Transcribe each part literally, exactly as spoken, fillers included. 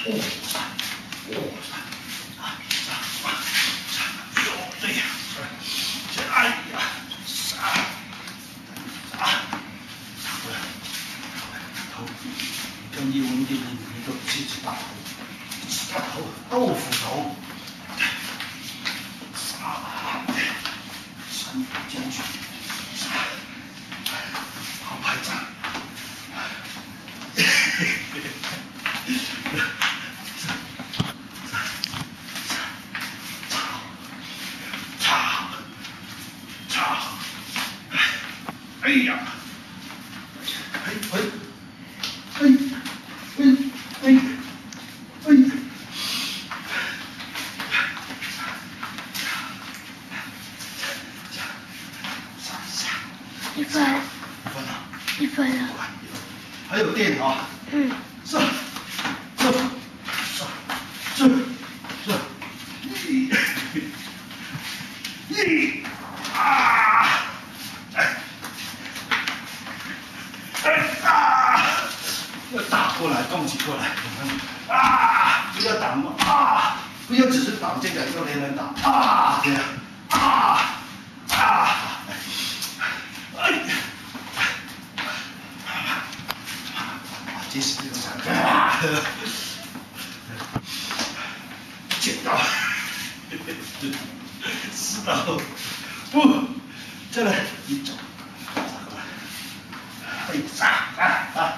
哦，哦，啊啊啊！对呀，哎呀，杀杀！过来，头，跟叶文洁一个这只大头，大头豆腐头，杀！三步进去，杀！好排长。 哎呀！哎哎哎哎哎哎！ 一分。 一分了。 一分了。 还有电啊。 嗯。 是是是是是。一一啊！哎。 啊！要打过来，动起过来，啊！不要挡啊！不要只是挡这个，要连人打啊！这样啊啊！哎！这是这种感觉。剪刀，石头，不，再来，你走。 哎，杀啊啊！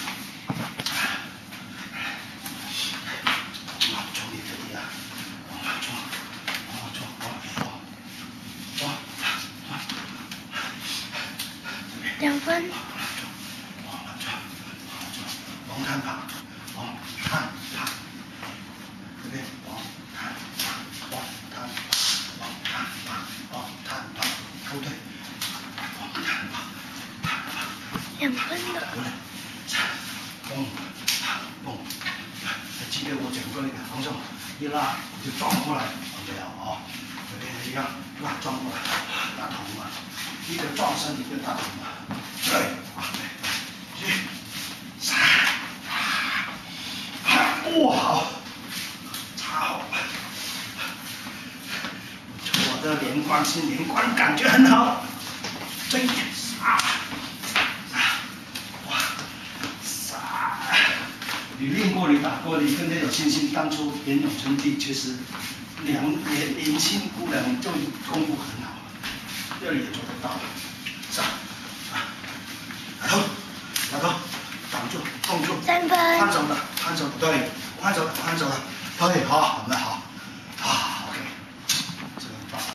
往冲你这里啊！往往冲，往往冲，往往往往。 两分。 往往冲，往往冲，往看爬，往看爬，这边往看爬，往看爬，往看爬，往看爬，后退，往看爬。 两分了。 过来，蹦蹦，记得我讲过那个方向，一拉就撞过来，没有啊？这边一样，拉撞过来，大头嘛，一个撞身，一个大头嘛，对，啊对，一、三，哇好，好，我的连贯性连贯感觉很好，这啊。 你练过，你打过，你更加有信心。当初连永春帝确实年年年轻姑娘就功夫很好，这里也做得到。上，打头，打头，挡住，控住， 三分。 看手的，看手的，对，看手的，看手的，对，好，好的。